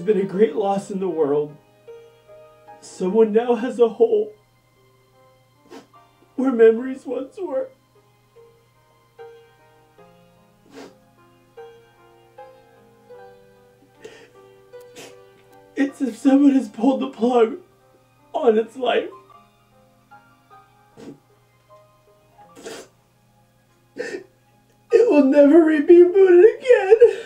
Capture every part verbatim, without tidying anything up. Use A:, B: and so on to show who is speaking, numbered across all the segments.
A: been a great loss in the world. Someone now has a hole where memories once were. It's as if someone has pulled the plug on its life. It will never be rebooted again.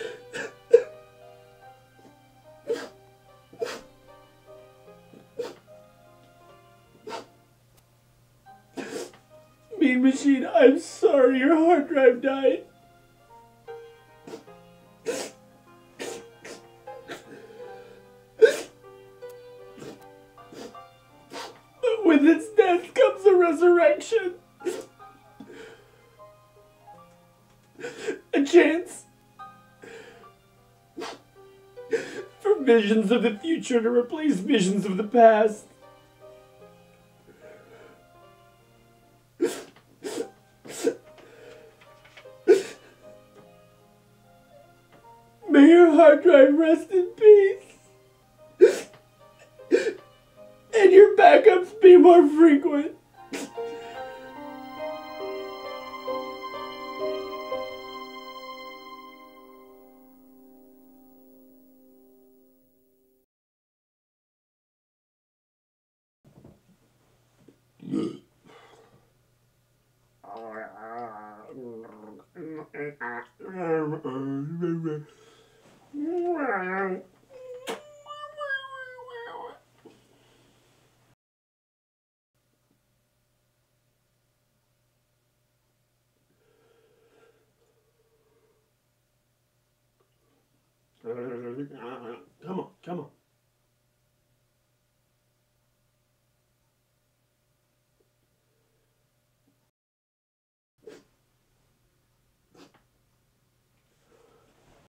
A: Mean Machine, I'm sorry your hard drive died. But with its death comes a resurrection. A chance for visions of the future to replace visions of the past. May your hard drive rest in peace. And your backups be more frequent. Come on, come on.